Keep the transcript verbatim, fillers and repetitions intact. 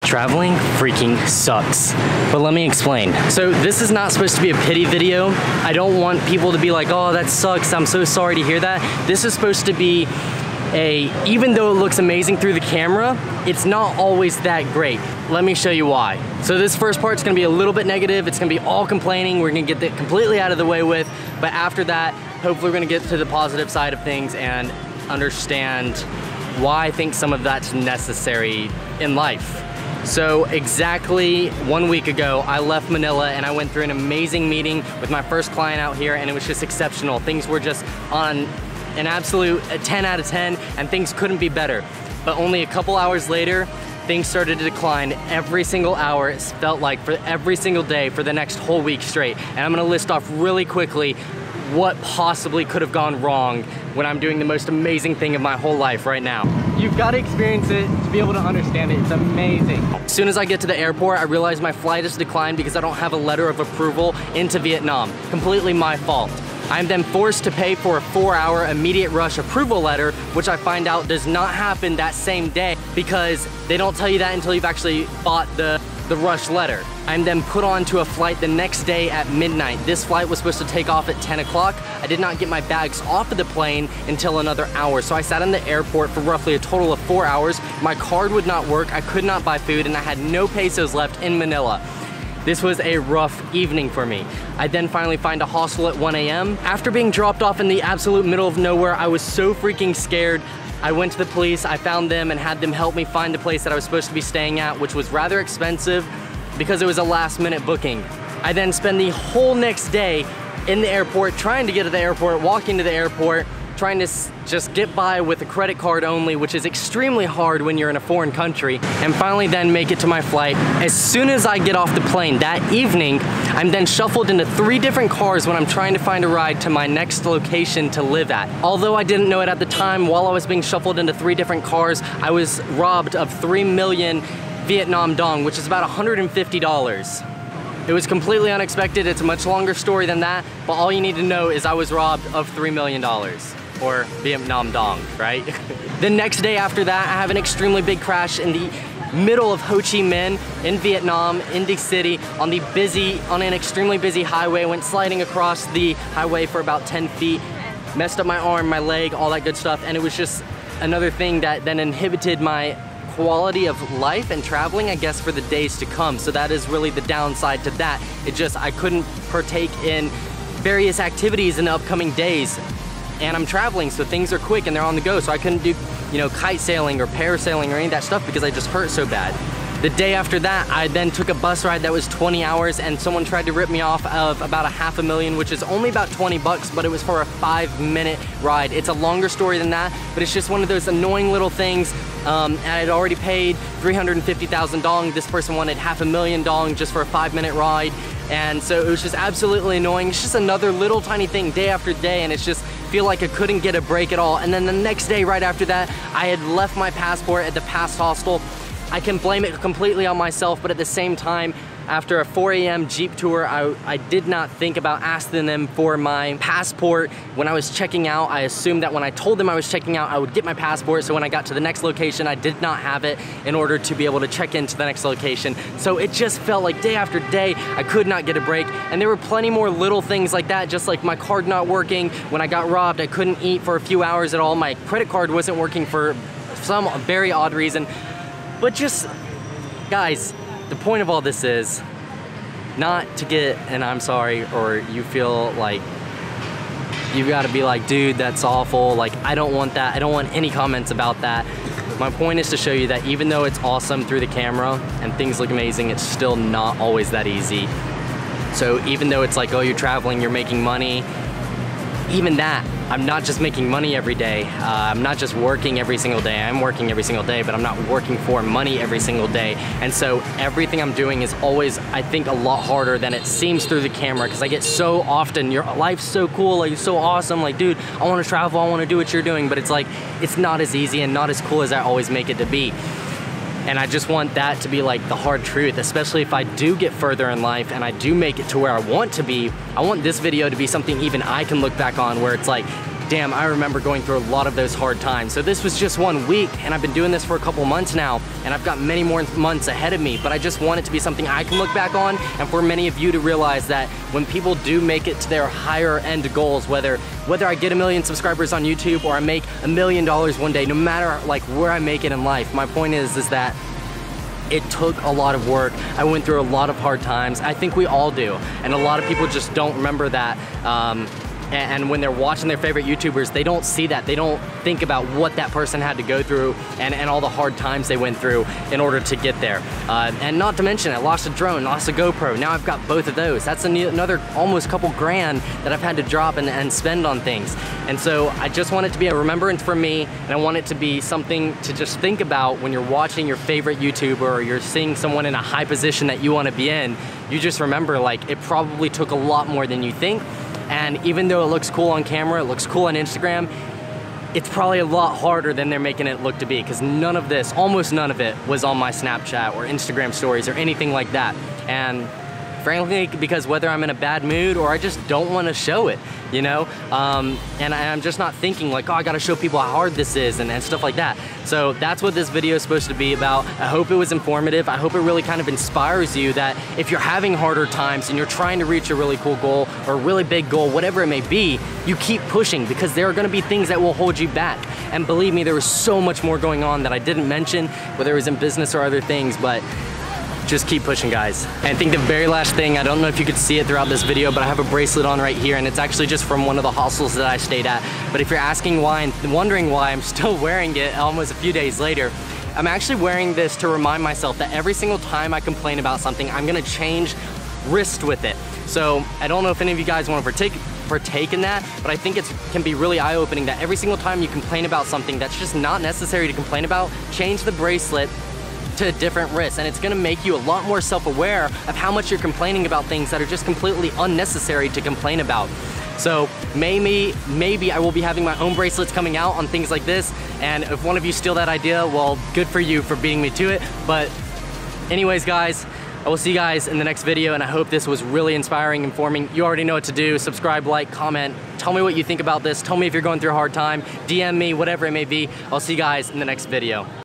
Traveling freaking sucks, but let me explain. So this is not supposed to be a pity video. I don't want people to be like, oh, that sucks, I'm so sorry to hear that. This is supposed to be a, even though it looks amazing through the camera, it's not always that great. Let me show you why. So this first part's gonna be a little bit negative. It's gonna be all complaining. We're gonna get that completely out of the way with, but after that, hopefully we're gonna get to the positive side of things and understand why I think some of that's necessary in life. So exactly one week ago, I left Manila and I went through an amazing meeting with my first client out here, and it was just exceptional. Things were just on an absolute ten out of ten, and things couldn't be better. But only a couple hours later, things started to decline every single hour. It felt like for every single day for the next whole week straight. And I'm gonna list off really quickly what possibly could have gone wrong when I'm doing the most amazing thing of my whole life right now. You've got to experience it to be able to understand it. It's amazing. As soon as I get to the airport, I realize my flight has declined because I don't have a letter of approval into Vietnam. Completely my fault. I'm then forced to pay for a four hour immediate rush approval letter, which I find out does not happen that same day because they don't tell you that until you've actually bought the, the rush letter. I'm then put on to a flight the next day at midnight. This flight was supposed to take off at ten o'clock. I did not get my bags off of the plane until another hour. So I sat in the airport for roughly a total of four hours. My card would not work, I could not buy food, and I had no pesos left in Manila. This was a rough evening for me. I then finally find a hostel at one A M After being dropped off in the absolute middle of nowhere, I was so freaking scared. I went to the police, I found them and had them help me find the place that I was supposed to be staying at, which was rather expensive because it was a last minute booking. I then spend the whole next day in the airport, trying to get to the airport, walking to the airport, trying to just get by with a credit card only, which is extremely hard when you're in a foreign country, and finally then make it to my flight. As soon as I get off the plane that evening, I'm then shuffled into three different cars when I'm trying to find a ride to my next location to live at. Although I didn't know it at the time, while I was being shuffled into three different cars, I was robbed of three million Vietnam dong, which is about one hundred fifty dollars. It was completely unexpected. It's a much longer story than that, but all you need to know is I was robbed of three million dollars. Or Vietnam dong, right? The next day after that, I have an extremely big crash in the middle of Ho Chi Minh in Vietnam, in the city, on the busy, on an extremely busy highway. I went sliding across the highway for about ten feet, messed up my arm, my leg, all that good stuff, and it was just another thing that then inhibited my quality of life and traveling, I guess, for the days to come. So that is really the downside to that. It just, I couldn't partake in various activities in the upcoming days. And I'm traveling, so things are quick and they're on the go, so I couldn't do, you know, kite sailing or parasailing or any of that stuff because I just hurt so bad. The day after that, I then took a bus ride that was twenty hours, and someone tried to rip me off of about a half a million, which is only about twenty bucks, but it was for a five minute ride. It's a longer story than that, but it's just one of those annoying little things. Um, I had already paid three hundred fifty thousand dong. This person wanted half a million dong just for a five minute ride. And so it was just absolutely annoying. It's just another little tiny thing day after day, and it's just feel like I couldn't get a break at all. And then the next day right after that, I had left my passport at the past hostel. I can blame it completely on myself, but at the same time, after a four A M Jeep tour, I, I did not think about asking them for my passport. When I was checking out, I assumed that when I told them I was checking out, I would get my passport. So when I got to the next location, I did not have it in order to be able to check into the next location. So it just felt like day after day, I could not get a break. And there were plenty more little things like that, just like my card not working. When I got robbed, I couldn't eat for a few hours at all. My credit card wasn't working for some very odd reason. But just, guys, the point of all this is not to get an I'm sorry, or you feel like you've got to be like, dude, that's awful. Like, I don't want that. I don't want any comments about that. My point is to show you that even though it's awesome through the camera and things look amazing, it's still not always that easy. So even though it's like, oh, you're traveling, you're making money, even that, I'm not just making money every day. Uh, I'm not just working every single day. I'm working every single day, but I'm not working for money every single day. And so everything I'm doing is always, I think, a lot harder than it seems through the camera, because I get so often, your life's so cool, like it's so awesome, like, dude, I wanna travel, I wanna do what you're doing, but it's like, it's not as easy and not as cool as I always make it to be. And I just want that to be like the hard truth, especially if I do get further in life and I do make it to where I want to be. I want this video to be something even I can look back on where it's like, damn, I remember going through a lot of those hard times. So this was just one week, and I've been doing this for a couple months now, and I've got many more months ahead of me, but I just want it to be something I can look back on, and for many of you to realize that when people do make it to their higher end goals, whether whether I get a million subscribers on YouTube or I make a million dollars one day, no matter like where I make it in life, my point is, is that it took a lot of work. I went through a lot of hard times. I think we all do. And a lot of people just don't remember that. Um, and when they're watching their favorite YouTubers, they don't see that. They don't think about what that person had to go through and, and all the hard times they went through in order to get there. Uh, and not to mention, I lost a drone, lost a GoPro. Now I've got both of those. That's another almost couple grand that I've had to drop and, and spend on things. And so I just want it to be a remembrance for me, and I want it to be something to just think about when you're watching your favorite YouTuber or you're seeing someone in a high position that you want to be in. You just remember, like, it probably took a lot more than you think. And even though it looks cool on camera, it looks cool on Instagram, it's probably a lot harder than they're making it look to be, because none of this, almost none of it, was on my Snapchat or Instagram stories or anything like that. And frankly, because whether I'm in a bad mood or I just don't want to show it, you know? Um, and I, I'm just not thinking like, oh, I gotta show people how hard this is and, and stuff like that. So that's what this video is supposed to be about. I hope it was informative. I hope it really kind of inspires you that if you're having harder times and you're trying to reach a really cool goal or a really big goal, whatever it may be, you keep pushing, because there are gonna be things that will hold you back. And believe me, there was so much more going on that I didn't mention, whether it was in business or other things, but just keep pushing, guys. And I think the very last thing, I don't know if you could see it throughout this video, but I have a bracelet on right here, and it's actually just from one of the hostels that I stayed at. But if you're asking why and wondering why I'm still wearing it almost a few days later, I'm actually wearing this to remind myself that every single time I complain about something, I'm gonna change wrist with it. So I don't know if any of you guys want to partake partake in that, but I think it can be really eye-opening that every single time you complain about something that's just not necessary to complain about, change the bracelet to a different wrist, and it's gonna make you a lot more self-aware of how much you're complaining about things that are just completely unnecessary to complain about. So maybe, maybe I will be having my own bracelets coming out on things like this, and if one of you steal that idea, well, good for you for beating me to it. But anyways, guys, I will see you guys in the next video, and I hope this was really inspiring, informing. You already know what to do. Subscribe, like, comment. Tell me what you think about this. Tell me if you're going through a hard time. D M me, whatever it may be. I'll see you guys in the next video.